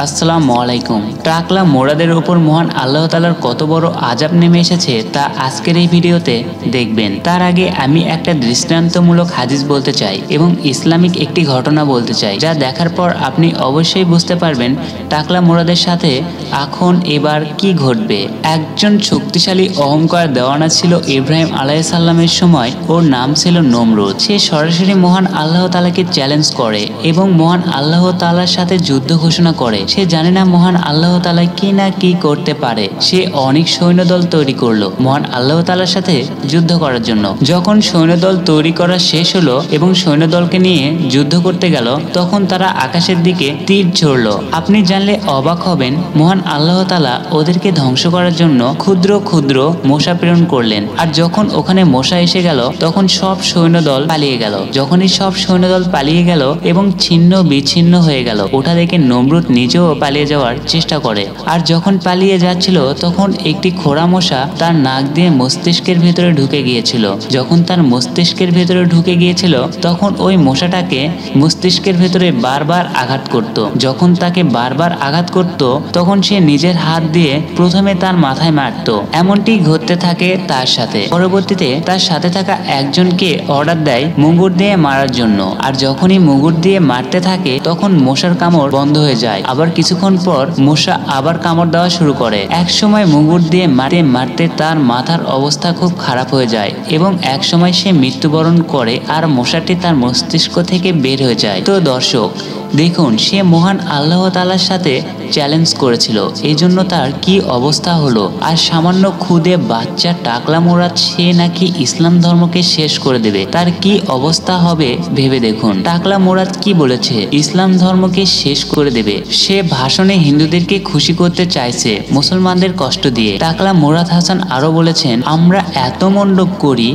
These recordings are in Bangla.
আসসালামু আলাইকুম। টাকলা মোড়াদের উপর মহান আল্লাহ তাআলার কত বড় আযাব নেমে এসেছে তা আজকের এই ভিডিওতে দেখবেন। তার আগে আমি একটা দৃষ্টান্তমূলক হাদিস বলতে চাই এবং ইসলামিক একটি ঘটনা বলতে চাই, যা দেখার পর আপনি অবশ্যই বুঝতে পারবেন টাকলা মোড়াদের সাথে এখন এবার কি ঘটবে। একজন শক্তিশালী অহংকার দেওয়ানা ছিল ইব্রাহিম আলাইহিস সালামের সময়। ওর নাম ছিল নমরুদ। সে সরাসরি মহান আল্লাহ তাআলাকে চ্যালেঞ্জ করে এবং মহান আল্লাহ তাআলার সাথে যুদ্ধ ঘোষণা করে। সে জানে না মহান আল্লাহ তাআলা কি না কি করতে পারে। সে অনেক সৈন্যদল তৈরি করলো মহান আল্লাহ তাআলার সাথে যুদ্ধ করার জন্য। যখন সৈন্যদল তৈরি করা শেষ হলো এবং সৈন্যদলকে নিয়ে যুদ্ধ করতে গেল, তখন তারা আকাশের দিকে তীর ছুড়লো। আপনি জানলে অবাক হবেন, মহান আল্লাহ তাআলা ওদেরকে ধ্বংস করার জন্য ক্ষুদ্র ক্ষুদ্র মশা প্রেরণ করলেন। আর যখন ওখানে মশা এসে গেল, তখন সব সৈন্যদল পালিয়ে গেল। যখনই সব সৈন্যদল পালিয়ে গেল এবং ছিন্ন বিচ্ছিন্ন হয়ে গেল, ওটা দেখে নমরুদ নিজেও পালিয়ে যাওয়ার চেষ্টা করে। আর যখন পালিয়ে যাচ্ছিল, তখন একটি খোঁড়া মশা তার নাক দিয়ে মস্তিষ্কের ভেতরে ঢুকে গিয়েছিল। যখন তার মস্তিষ্কের ভেতরে ঢুকে গিয়েছিল, তখন ওই মশাটাকে মস্তিষ্কের ভেতরে বারবার আঘাত করত। যখন তাকে বারবার আঘাত করত, তখন সে নিজের হাত দিয়ে প্রথমে তার মাথায় মারত। এমনটি ঘটতে থাকে তার সাথে। পরবর্তীতে তার সাথে থাকা একজনকে অর্ডার দেয় মুগুর দিয়ে মারার জন্য। আর যখনই মুগুর দিয়ে মারতে থাকে, তখন মশার কামড় বন্ধ হয়ে যায়। আবার কিছুক্ষণ পর মশা আবার কামড় দেওয়া শুরু করে। এক সময় মুগুর দিয়ে মারতে মারতে তার মাথার অবস্থা খুব খারাপ হয়ে যায় এবং এক সময় সে মৃত্যুবরণ করে আর মশাটি তার মস্তিষ্ক থেকে বের হয়ে যায়। তো দর্শক দেখুন, সে মহান আল্লাহ তাআলার সাথে চ্যালেঞ্জ করেছিল, এই জন্য তার কি অবস্থা হলো। আর সামান্য খুদে বাচ্চা টাকলা মোড়াদ, সে নাকি ইসলাম ধর্মকে শেষ করে দেবে। তার কি অবস্থা হবে ভেবে দেখুন। টাকলা মোড়াদ কি বলেছে? ইসলাম ধর্মকে শেষ করে দেবে। সে ভাষণে হিন্দুদেরকে খুশি করতে চাইছে, মুসলমানদের কষ্ট দিয়ে। টাকলা মোড়াদ হাসান আরো বলেছেন, আমরা এত মণ্ডপ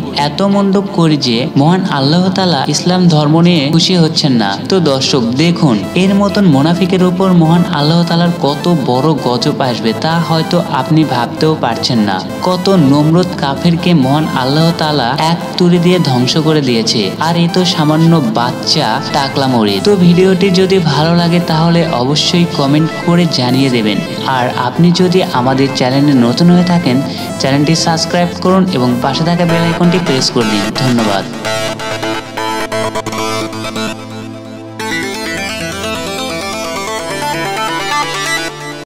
করি যে মহান আল্লাহ তাআলা ইসলাম ধর্ম নিয়ে খুশি হচ্ছেন না। তো দর্শক দেখুন, এর মতন মুনাফিকের উপর মহান আল্লাহ তাআলার কত বড় গজব আসবে তা হয়তো আপনি ভাবতেও পারছেন না। কত নমরুদ কাফেরকে মহান আল্লাহ তাআলা এক তুড়ি দিয়ে ধ্বংস করে দিয়েছে। আর এই তো সামান্য বাচ্চা টাকলা মরিদ। তো ভিডিওটি যদি ভালো লাগে তাহলে অবশ্যই কমেন্ট করে জানিয়ে দেবেন। আর আপনি যদি আমাদের চ্যানেলে নতুন হয়ে থাকেন, চ্যানেলটি সাবস্ক্রাইব করুন এবং পাশে থাকা বেল আইকনটি প্রেস করে দিন। ধন্যবাদ।